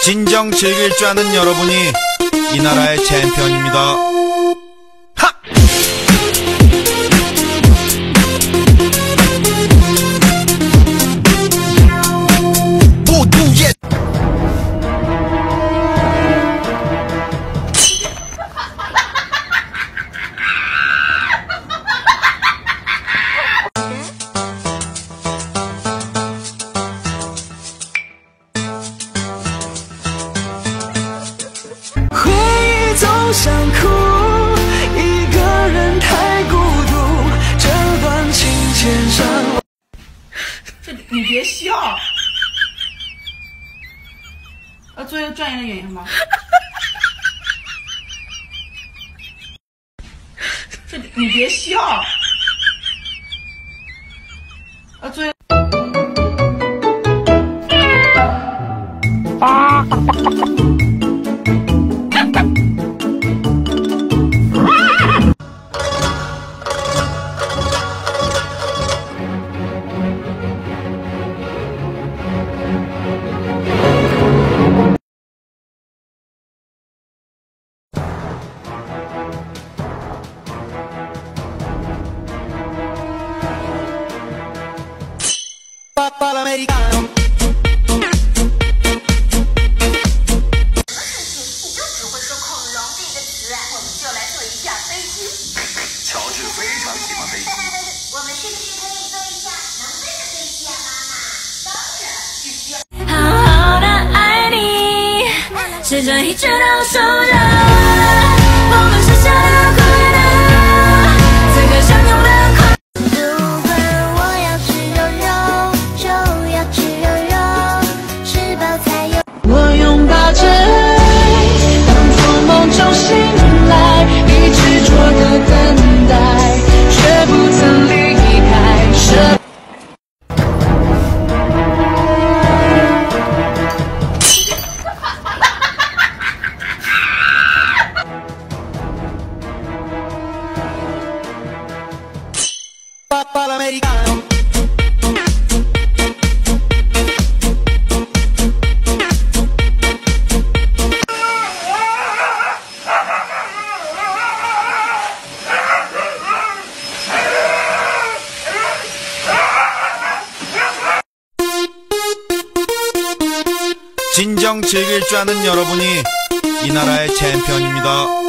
진정 즐길 줄 아는 여러분이 이 나라의 챔피언입니다. 하! 모두의 总想哭，一个人太孤独，这段情牵上。 你别笑，做一个专业的演员吧。你别笑，做一个。 Americano。 你就只会说恐龙这个词，我们就来做一架飞机。 乔治非常喜欢飞机。 我们是不是可以做一架能飞的飞机啊，妈妈？当然必须要。 好好的爱你，是这一直倒数着，我们剩下的快乐，此刻相拥的快乐。 我拥抱着爱，当做梦中醒来，你执着的等待，却不曾离开。Americano。 진정 즐길 줄 아는 여러분이 이 나라의 챔피언입니다.